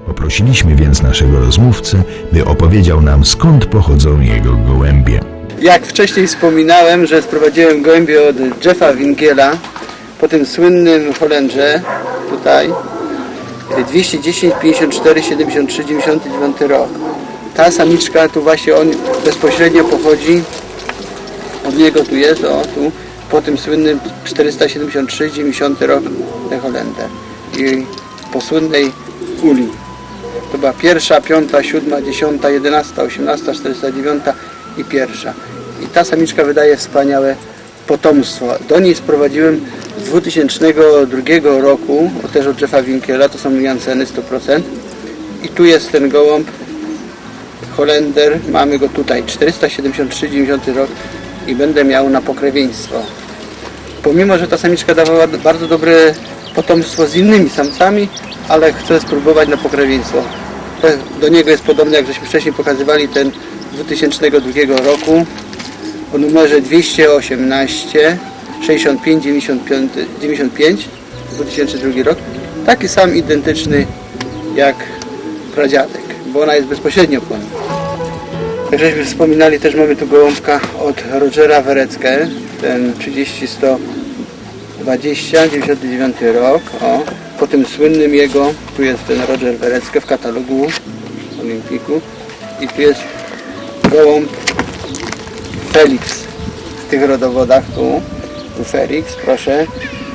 Poprosiliśmy więc naszego rozmówcę, by opowiedział nam, skąd pochodzą jego gołębie. Jak wcześniej wspominałem, że sprowadziłem gołębie od Jeffa Winkela po tym słynnym Holendrze, tutaj 210, 54, 73, 99 rok. Ta samiczka, tu właśnie on bezpośrednio pochodzi, od niego tu jest, o tu, po tym słynnym 473, 90 rok, ten Holender. I po słynnej uli. To była pierwsza, piąta, siódma, 10, 11, 18, 409 i pierwsza. I ta samiczka wydaje wspaniałe potomstwo. Do niej sprowadziłem z 2002 roku, też od Jeffa Winkela, to są Janseny 100%. I tu jest ten gołąb, Holender, mamy go tutaj, 473, 90 rok i będę miał na pokrewieństwo. Pomimo, że ta samiczka dawała bardzo dobre potomstwo z innymi samcami, ale chcę spróbować na pokrewieństwo. Do niego jest podobny, jak żeśmy wcześniej pokazywali, ten 2002 roku o numerze 218 65 95 2002 rok. Taki sam identyczny jak pradziadek, bo ona jest bezpośrednio po nim. Jak żeśmy wspominali, też mamy tu gołąbka od Rogera Wereckę, ten 30120 99 rok. O, po tym słynnym jego, tu jest ten Roger Wereckę w katalogu Olimpiku i tu jest gołąb Felix w tych rodowodach, tu Felix, proszę.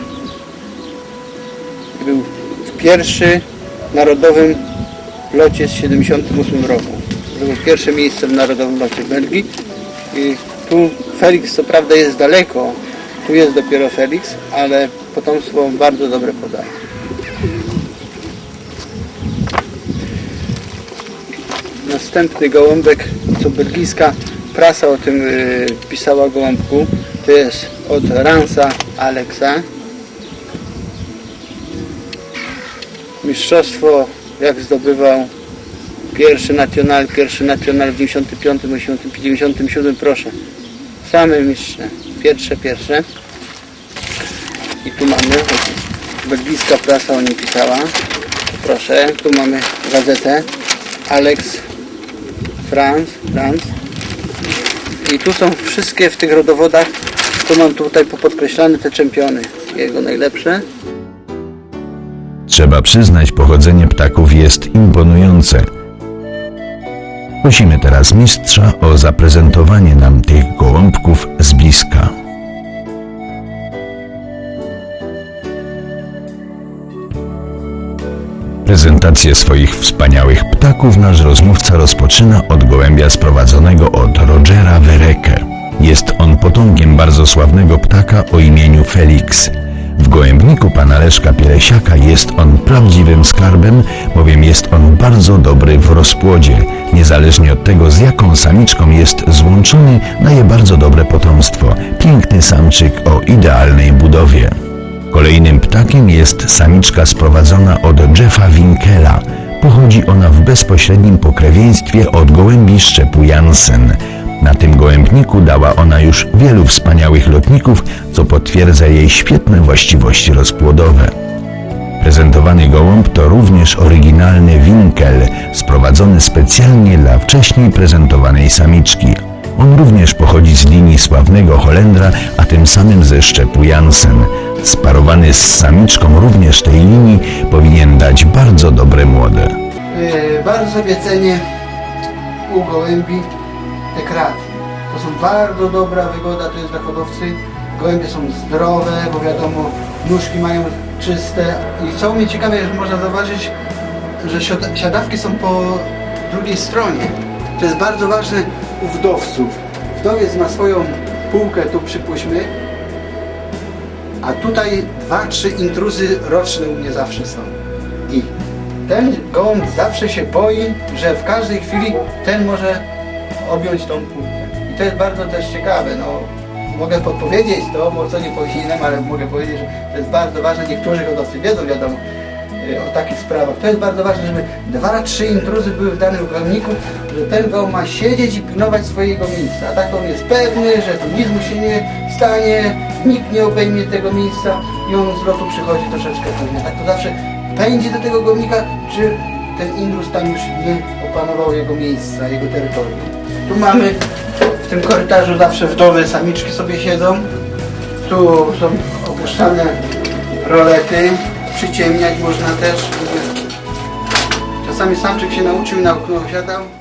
Był pierwszy w narodowym locie z 78 roku. Było pierwsze miejsce w narodowym locie w Belgii i tu Felix co prawda jest daleko, tu jest dopiero Felix, ale potomstwo bardzo dobre podaje. Następny gołąbek, co belgijska prasa o tym pisała gołąbku, to jest od Ransa Alexa. Mistrzostwo jak zdobywał pierwszy nacjonal w 95, 97, proszę. Same mistrze, pierwsze. I tu mamy, belgijska prasa o nim pisała. Proszę, tu mamy gazetę Alex France. I tu są wszystkie w tych rodowodach, to mam tutaj popodkreślane te czempiony, jego najlepsze. Trzeba przyznać, pochodzenie ptaków jest imponujące. Prosimy teraz mistrza o zaprezentowanie nam tych gołąbków z bliska. Prezentację swoich wspaniałych ptaków nasz rozmówca rozpoczyna od gołębia sprowadzonego od Rogera Wereckę. Jest on potomkiem bardzo sławnego ptaka o imieniu Felix. W gołębniku pana Leszka Pielesiaka jest on prawdziwym skarbem, bowiem jest on bardzo dobry w rozpłodzie. Niezależnie od tego, z jaką samiczką jest złączony, daje bardzo dobre potomstwo. Piękny samczyk o idealnej budowie. Kolejnym ptakiem jest samiczka sprowadzona od Jeffa Winkela. Pochodzi ona w bezpośrednim pokrewieństwie od gołębi szczepu Jansen. Na tym gołębniku dała ona już wielu wspaniałych lotników, co potwierdza jej świetne właściwości rozpłodowe. Prezentowany gołąb to również oryginalny Winkel, sprowadzony specjalnie dla wcześniej prezentowanej samiczki. On również pochodzi z linii sławnego Holendra, a tym samym ze szczepu Jansen. Sparowany z samiczką również tej linii powinien dać bardzo dobre młode. Bardzo sobie cenię u gołębi te kraty. To są bardzo dobra wygoda, to jest dla hodowcy. Gołębie są zdrowe, bo wiadomo, nóżki mają czyste. I co mnie ciekawe, że można zauważyć, że siadawki są po drugiej stronie. To jest bardzo ważne u wdowców. Wdowiec ma swoją półkę, tu przypuśćmy, a tutaj 2-3 intruzy roczne u mnie zawsze są. I ten gołąb zawsze się boi, że w każdej chwili ten może objąć tą półkę. I to jest bardzo też ciekawe. No, mogę podpowiedzieć to, bo co nie powinienem, ale mogę powiedzieć, że to jest bardzo ważne. Niektórzy hodowcy wiedzą, wiadomo, o takich sprawach. To jest bardzo ważne, żeby 2-3 intruzy były w danym gołębniku, że ten gołąb ma siedzieć i pilnować swojego miejsca. A tak on jest pewny, że tu nic mu się nie stanie, nikt nie obejmie tego miejsca i on z lotu przychodzi troszeczkę pewnie. Tak to zawsze pędzi do tego gołębnika, czy ten indus tam już nie opanował jego miejsca, jego terytorium. Tu mamy w tym korytarzu zawsze wdowy, samiczki sobie siedzą. Tu są opuszczane rolety, przyciemniać można też. Czasami samczyk się nauczył i na okno osiadał.